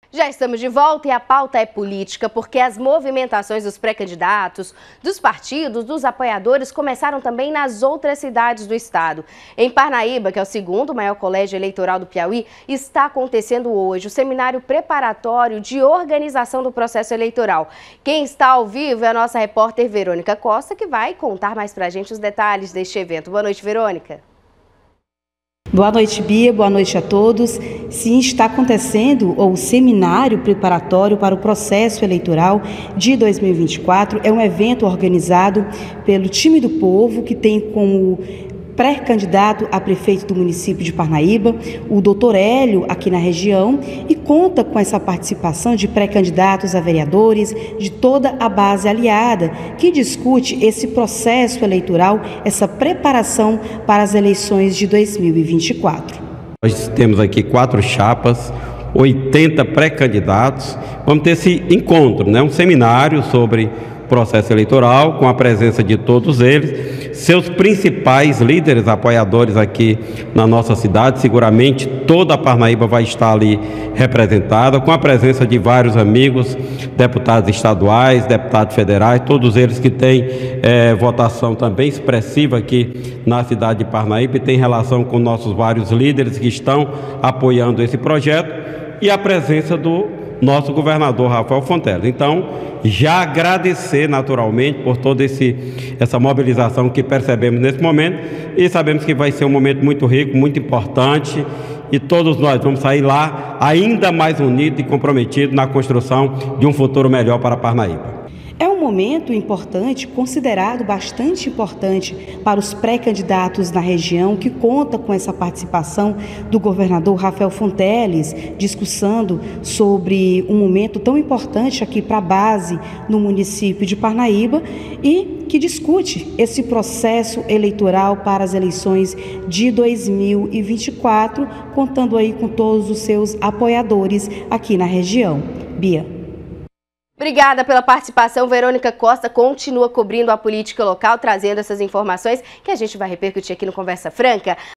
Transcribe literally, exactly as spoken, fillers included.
Já estamos de volta e a pauta é política, porque as movimentações dos pré-candidatos, dos partidos, dos apoiadores começaram também nas outras cidades do estado. Em Parnaíba, que é o segundo maior colégio eleitoral do Piauí, está acontecendo hoje o seminário preparatório de organização do processo eleitoral. Quem está ao vivo é a nossa repórter Verônica Costa, que vai contar mais pra gente os detalhes deste evento. Boa noite, Verônica. Boa noite, Bia. Boa noite a todos. Sim, está acontecendo o seminário preparatório para o processo eleitoral de dois mil e vinte e quatro. É um evento organizado pelo Time do Povo, que tem como pré-candidato a prefeito do município de Parnaíba, o doutor Hélio, aqui na região, e conta com essa participação de pré-candidatos a vereadores de toda a base aliada, que discute esse processo eleitoral, essa preparação para as eleições de dois mil e vinte e quatro. Nós temos aqui quatro chapas, oitenta pré-candidatos. Vamos ter esse encontro, né? Um seminário sobre processo eleitoral, com a presença de todos eles, seus principais líderes, apoiadores aqui na nossa cidade. Seguramente toda a Parnaíba vai estar ali representada, com a presença de vários amigos, deputados estaduais, deputados federais, todos eles que têm é, votação também expressiva aqui na cidade de Parnaíba e tem relação com nossos vários líderes que estão apoiando esse projeto, e a presença do nosso governador Rafael Fonteles. Então, já agradecer naturalmente por toda esse, essa mobilização que percebemos nesse momento, e sabemos que vai ser um momento muito rico, muito importante, e todos nós vamos sair lá ainda mais unidos e comprometidos na construção de um futuro melhor para Parnaíba. É um momento importante, considerado bastante importante para os pré-candidatos na região, que conta com essa participação do governador Rafael Fonteles, discussando sobre um momento tão importante aqui para a base no município de Parnaíba, e que discute esse processo eleitoral para as eleições de dois mil e vinte e quatro, contando aí com todos os seus apoiadores aqui na região. Bia. Obrigada pela participação. Verônica Costa continua cobrindo a política local, trazendo essas informações que a gente vai repercutir aqui no Conversa Franca.